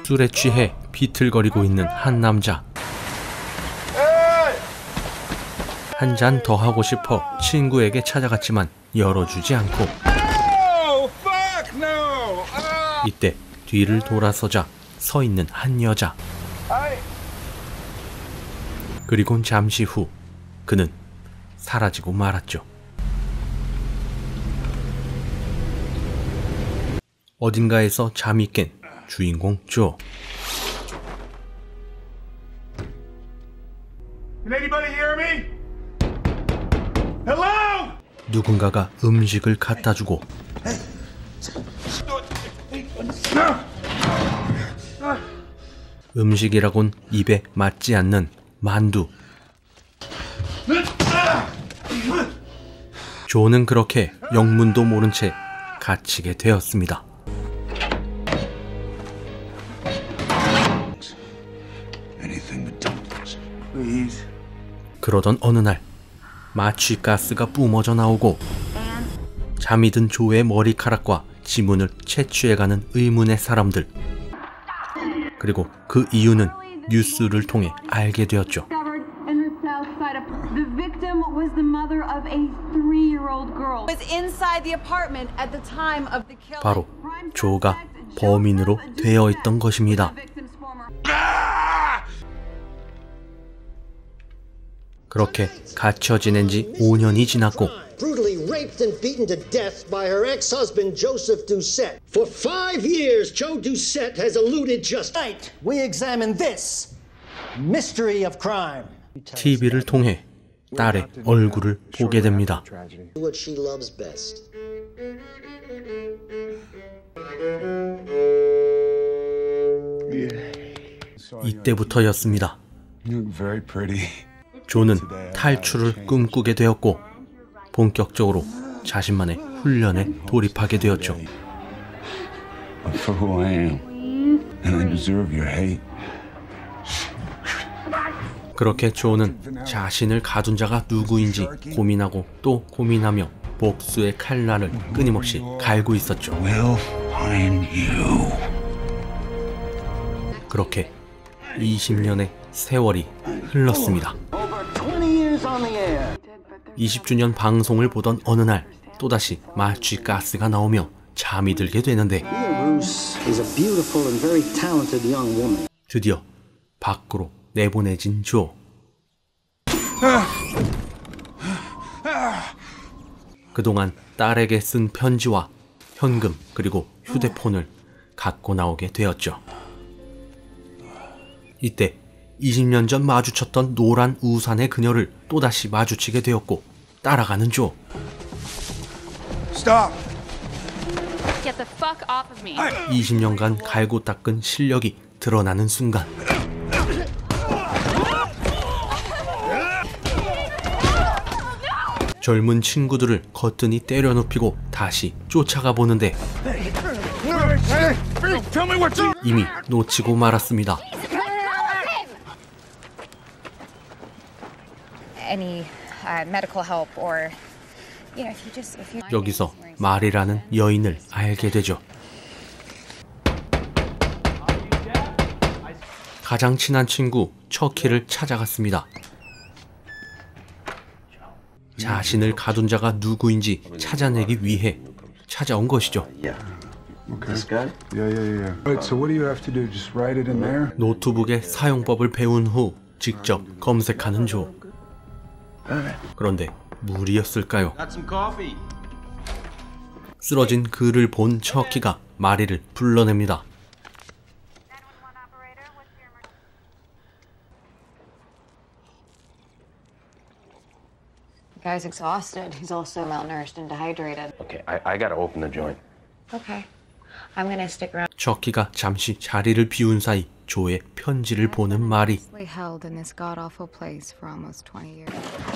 술에 취해 비틀거리고 있는 한 남자. 한 잔 더 하고 싶어 친구에게 찾아갔지만 열어주지 않고, 이때 뒤를 돌아서자 서 있는 한 여자. 그리곤 잠시 후 그는 사라지고 말았죠. 어딘가에서 잠이 깬 주인공 조. 누군가가 음식을 갖다 주고 음식이라곤 입에 맞지 않는 만두. 조는 그렇게 영문도 모른 채 갇히게 되었습니다. 그러던 어느 날 마취가스가 뿜어져 나오고 잠이 든 조의 머리카락과 지문을 채취해가는 의문의 사람들. 그리고 그 이유는 뉴스를 통해 알게 되었죠. 바로 조가 범인으로 되어 있던 것입니다. 그렇게 갇혀 지낸 지 5년이 지났고 brutally raped and beaten to death by her ex-husband Joseph Doucette. For 5 years, Joe Doucette has eluded justice. Tonight, we examine this mystery of crime. TV를 통해 딸의 얼굴을 보게 됩니다. What she loves best. 이때부터였습니다. 조는 탈출을 꿈꾸게 되었고 본격적으로 자신만의 훈련에 돌입하게 되었죠. 그렇게 조는 자신을 가둔 자가 누구인지 고민하고 또 고민하며 복수의 칼날을 끊임없이 갈고 있었죠. 그렇게 20년의 세월이 흘렀습니다. 20주년 방송을 보던 어느 날 또다시 마취가스가 나오며 잠이 들게 되는데 드디어 밖으로 내보내진 조. 그동안 딸에게 쓴 편지와 현금 그리고 휴대폰을 갖고 나오게 되었죠. 이때 20년 전 마주쳤던 노란 우산의 그녀를 또다시 마주치게 되었고 따라가는 조. Stop. Get the fuck off of me. 20년간 갈고 닦은 실력이 드러나는 순간 젊은 친구들을 거뜬히 때려눕히고 다시 쫓아가 보는데 이미 놓치고 말았습니다. 여기서 마리라는 여인을 알게 되죠. 가장 친한 친구 척키를 찾아갔습니다. 자신을 가둔 자가 누구인지 찾아내기 위해 찾아온 것이죠. 노트북의 사용법을 배운 후 직접 검색하는 조. 그런데 무리였을까요? 쓰러진 그를 본 척키가 마리를 불러냅니다. The guy's exhausted. He's also malnourished and dehydrated. Okay, I gotta open the joint. Okay. I'm gonna stick around. 척키가 잠시 자리를 비운 사이 조의 편지를 보는 마리. Held in this god-awful place for almost 20 years.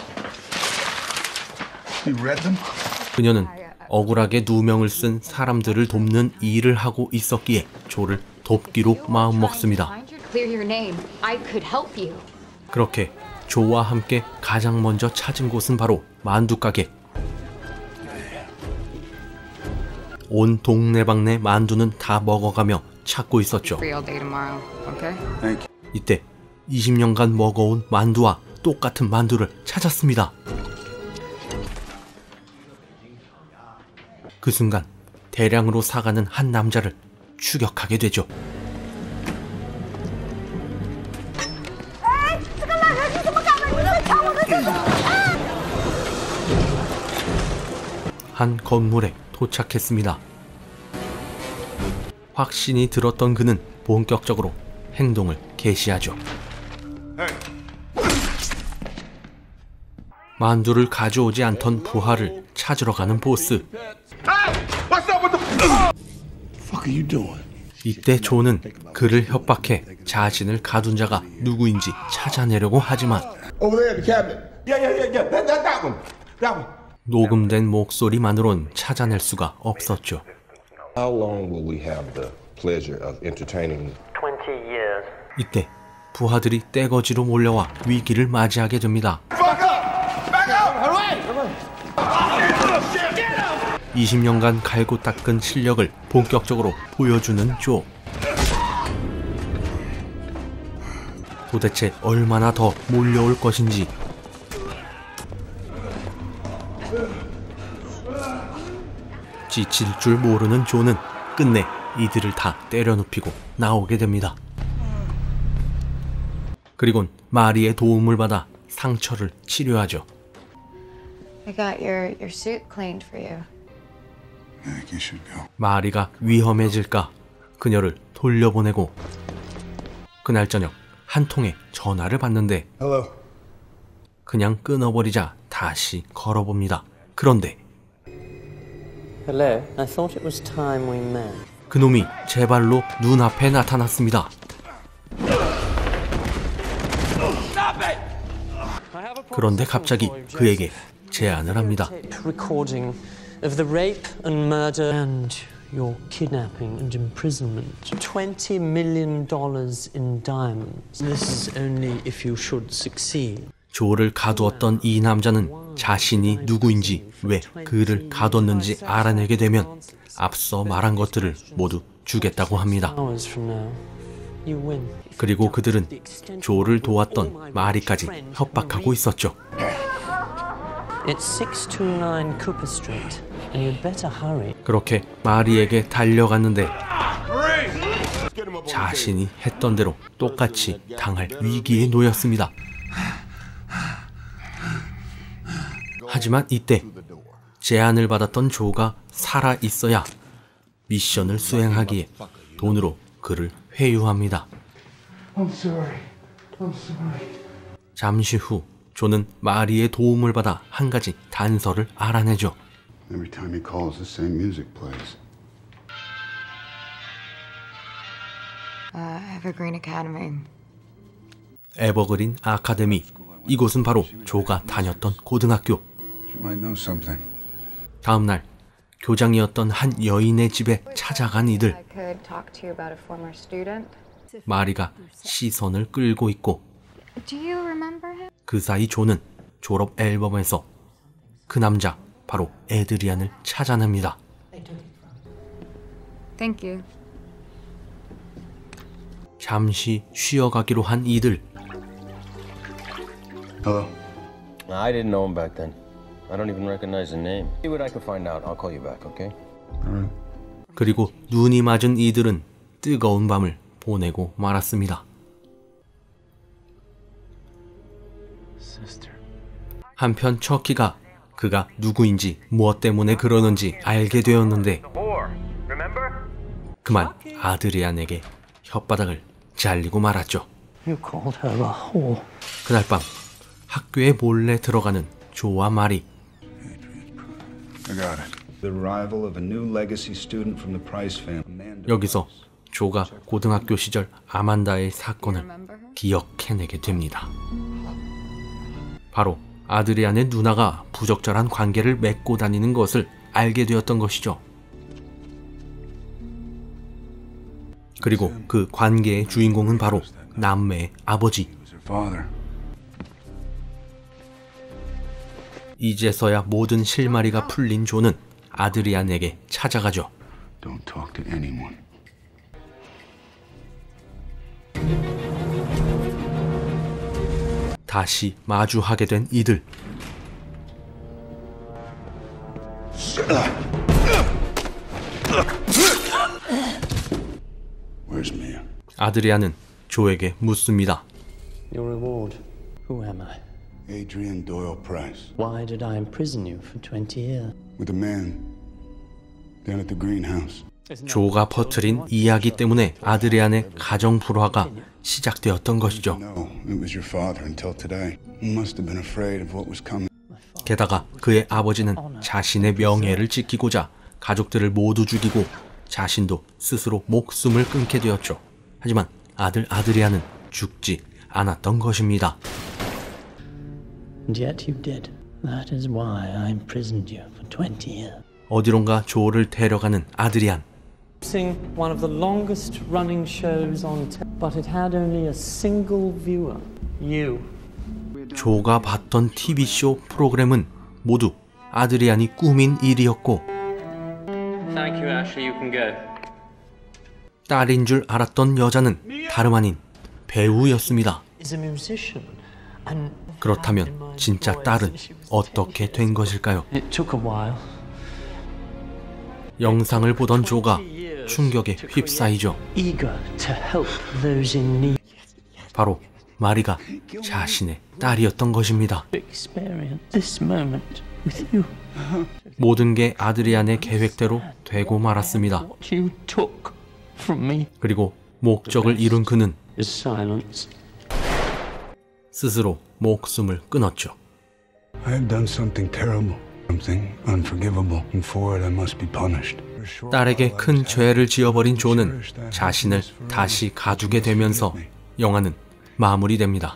You read them? 그녀는 억울하게 누명을 쓴 사람들을 돕는 일을 하고 있었기에 조를 돕기로 마음먹습니다. Clear your name. I could help you. 그렇게 조와 함께 가장 먼저 찾은 곳은 바로 만두가게. 온 동네방네 만두는 다 먹어가며 찾고 있었죠. Free all day tomorrow, okay? 이때 20년간 먹어온 만두와 똑같은 만두를 찾았습니다. 그 순간 대량으로 사가는 한 남자를 추격하게 되죠. 한 건물에 도착했습니다. 확신이 들었던 그는 본격적으로 행동을 개시하죠. 만두를 가져오지 않던 부하를 찾으러 가는 보스. 이때 조는 그를 협박해 자신을 가둔 자가 누구인지 찾아내려고 하지만 녹음된 목소리만으론 찾아낼 수가 없었죠. How long will we have the pleasure of entertaining? 20 years. 이때 부하들이 떼거지로 몰려와 위기를 맞이하게 됩니다. 20년간 갈고 닦은 실력을 본격적으로 보여주는 조. 도대체 얼마나 더 몰려올 것인지. 지칠 줄 모르는 조는 끝내 이들을 다 때려눕히고 나오게 됩니다. 그리곤 마리의 도움을 받아 상처를 치료하죠. I got your suit cleaned for you. 마리가 위험해질까 그녀를 돌려보내고 그날 저녁 한 통의 전화를 받는데 그냥 끊어버리자 다시 걸어봅니다. 그런데 Hello, I thought it was time we met. 그놈이 제 발로 눈앞에 나타났습니다. 그런데 갑자기 그에게 제안을 합니다. Recording of the rape and murder and your kidnapping and imprisonment. $20 million in diamonds. This is only if you should succeed. 조를 가두었던 이 남자는 자신이 누구인지 왜 그를 가뒀는지 알아내게 되면 앞서 말한 것들을 모두 주겠다고 합니다. Hours from now, you win. 그리고 그들은 조를 도왔던 마리까지 협박하고 있었죠. It's 629 Cooper Street, and you'd better hurry. 그렇게 마리에게 달려갔는데 자신이 했던 대로 똑같이 당할 위기에 놓였습니다. 하지만 이때 제안을 받았던 조가 살아 있어야 미션을 수행하기에 돈으로 그를 회유합니다. 잠시 후 조는 마리의 도움을 받아 한 가지 단서를 알아내죠. Every time he calls, the same music plays. Evergreen Academy. 에버그린 아카데미. 이곳은 바로 조가 다녔던 고등학교. She might know something. 다음 날 교장이었던 한 여인의 집에 찾아간 이들. I could talk to you about a former student. 마리가 시선을 끌고 있고 Do you remember him? 그 사이 조는 졸업 앨범에서 그 남자 바로 에드리안을 찾아냅니다. Thank you. 잠시 쉬어가기로 한 이들. Hello? I didn't know him back then. I don't even recognize the name. See what I can find out. I'll call you back, okay? 그리고 눈이 맞은 이들은 뜨거운 밤을 보내고 말았습니다. 한편 척키가 그가 누구인지 무엇 때문에 그러는지 알게 되었는데 그만 아드리안에게 혓바닥을 잘리고 말았죠. You called her a whore. 그날 밤 학교에 몰래 들어가는 조와 마리. I got it. The arrival of a new legacy student from the Price family. 여기서 조가 고등학교 시절 아만다의 사건을 기억해내게 됩니다. 바로 아드리안의 누나가 부적절한 관계를 맺고 다니는 것을 알게 되었던 것이죠. 그리고 그 관계의 주인공은 바로 남매의 아버지. 이제서야 모든 실마리가 풀린 조는 아드리안에게 찾아가죠. Don't talk to anyone. 다시 마주하게 된 이들. Where's Mia? 아드리안은 조에게 묻습니다. Your reward. Who am I? Adrian Doyle Price. Why did I imprison you for 20 years? With a man down at the greenhouse. 조가 퍼뜨린 이야기 때문에 아드리안의 가정 불화가 시작되었던 것이죠. No, it was your father until today. You must have been afraid of what was coming. 게다가 그의 아버지는 자신의 명예를 지키고자 가족들을 모두 죽이고 자신도 스스로 목숨을 끊게 되었죠. 하지만 아들 아드리안은 죽지 않았던 것입니다. And yet you did. That is why I imprisoned you for 20 years. 어디론가 조를 데려가는 아드리안. One of the longest running shows on television, but it had only a single viewer. You. 조가 봤던 TV쇼 프로그램은 모두 아드리안이 꾸민 일이었고 Thank you, Ashley. You can go. 딸인 줄 알았던 여자는 다름 아닌 배우였습니다. Is a musician. And 그렇다면 진짜 딸은 어떻게 된 것일까요? It took a while. 영상을 보던 조가 충격에 휩싸이죠. Eager to help those in need. 바로 마리가 자신의 딸이었던 것입니다. Experience this moment with you. 모든 게 아드리안의 계획대로 되고 말았습니다. What you took from me 그리고 목적을 이룬 그는 is silence. 스스로 목숨을 끊었죠. I have done something terrible, something unforgivable, and for it I must be punished. 딸에게 큰 죄를 지어버린 조는 자신을 다시 가두게 되면서 영화는 마무리됩니다.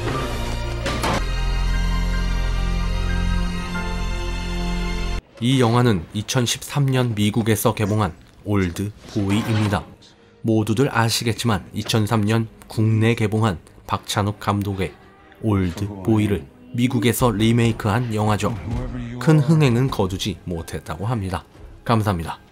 이 영화는 2013년 미국에서 개봉한 올드 보이입니다. 모두들 아시겠지만 2003년 국내 개봉한 박찬욱 감독의 올드 보이를 미국에서 리메이크한 영화죠. 큰 흥행은 거두지 못했다고 합니다. 감사합니다.